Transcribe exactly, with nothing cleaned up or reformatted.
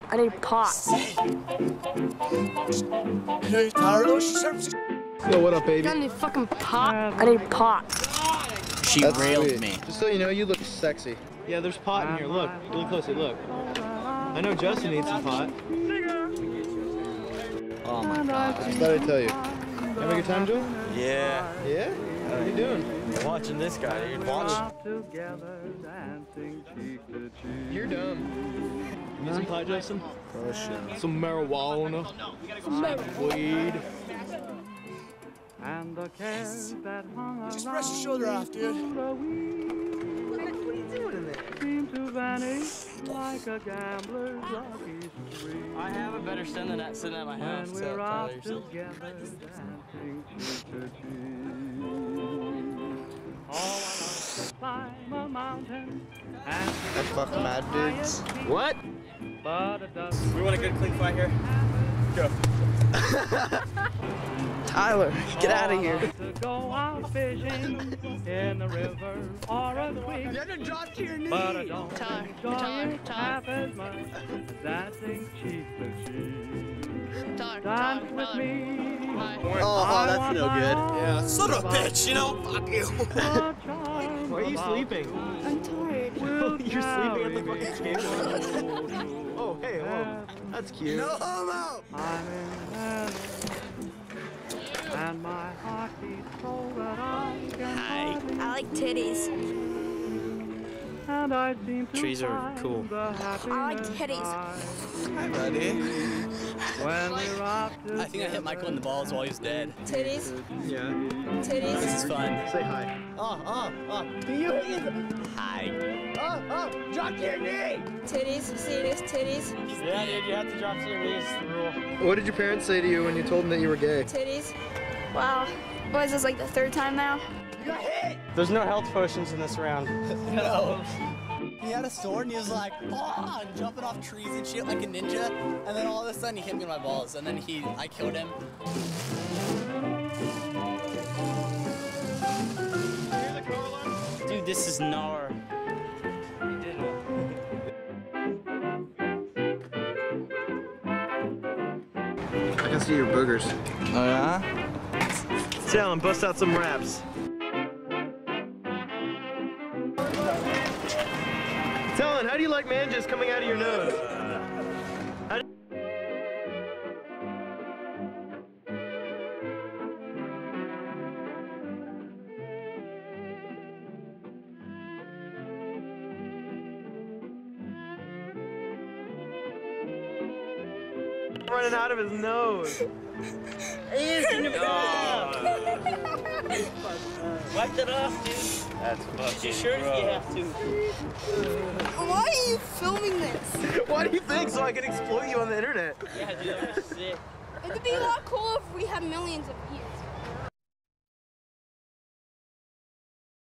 I need pot. Yo, what up, baby? I need fucking pot. I need pot. She That's railed sweet. me. Just so you know, you look sexy. Yeah, there's pot in here. Look, really closely. Look. I know Justin needs some pot. Oh my god. Just thought I'd tell you. Having a good time, Joe? Yeah. Yeah? How you doing? Watching this guy. You watch. You're dumb. You need some pot, Justin? Oh shit. Some marijuana. Some weed. Just rest your shoulder off, dude. What are you doing in there? I have a better son than that sitting at my house. So Tyler, you're I fuck mad dudes. What? We want a good clean fight here? Go. Tyler, get out of here. Go out fishing in the river or a creek. You have to drop to your knee. But I don't Tyler, enjoy Tyler, it Tyler. half as much as dancing cheek to cheek. Tyler, Dance Tyler, with Tyler. me. Hi. Oh, oh, that's no good. Yeah, son of a bitch, you know? Fuck you. Why are you sleeping? I'm tired. You're sleeping at the fucking skateboard. Oh, hey, whoa. That's cute. No homo. I'm in heaven, and my heart beats so that I can hardly I like titties. and I seem to Trees are find cool. the I like titties. Hi, buddy. When we're out I think I hit Michael in the balls while he was dead. Titties. Yeah. Titties. This is fun. Say hi. Oh, oh, oh. Do you hit it? Hi. Oh, oh. Drop to your knee. Titties. See this? Titties. Yeah, dude, you have to drop to your knees. It's the rule. What did your parents say to you when you told them that you were gay? Titties. Wow. What is this, like the third time now? You got hit. There's no health potions in this round. No. He had a sword and he was like, oh, and jumping off trees and shit like a ninja. And then all of a sudden he hit me in my balls. And then he, I killed him. Dude, this is gnar. I can see your boogers. Oh, yeah? Tell him, bust out some raps. Tell him, how do you like man just coming out of your nose? How do running out of his nose. Wipe that off, dude. That's fucking You sure if you have to? Why are you filming this? Why do you think? So I can exploit you on the internet. Yeah, dude, I'm sick. It would be a lot cooler if we had millions of views.